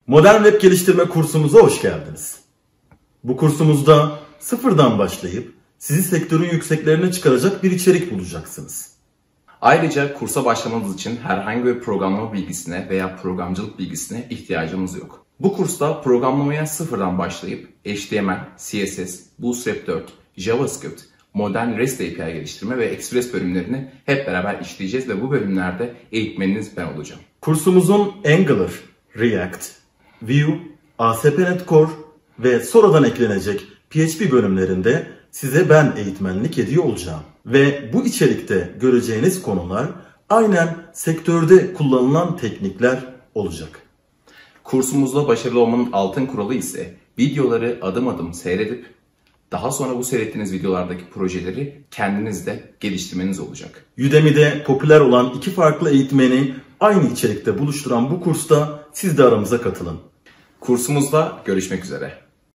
Modern web geliştirme kursumuza hoş geldiniz. Bu kursumuzda sıfırdan başlayıp sizi sektörün yükseklerine çıkaracak bir içerik bulacaksınız. Ayrıca kursa başlamanız için herhangi bir programlama bilgisine veya programcılık bilgisine ihtiyacımız yok. Bu kursta programlamaya sıfırdan başlayıp HTML, CSS, Bootstrap 4, JavaScript, modern REST API geliştirme ve Express bölümlerini hep beraber işleyeceğiz ve bu bölümlerde eğitmeniniz ben olacağım. Kursumuzun Angular, React, Vue, ASP.NET Core ve sonradan eklenecek PHP bölümlerinde size ben eğitmenlik ediyor olacağım. Ve bu içerikte göreceğiniz konular aynen sektörde kullanılan teknikler olacak. Kursumuzda başarılı olmanın altın kuralı ise videoları adım adım seyredip daha sonra bu seyrettiğiniz videolardaki projeleri kendiniz de geliştirmeniz olacak. Udemy'de popüler olan iki farklı eğitmeni aynı içerikte buluşturan bu kursta siz de aramıza katılın. Kursumuzda görüşmek üzere.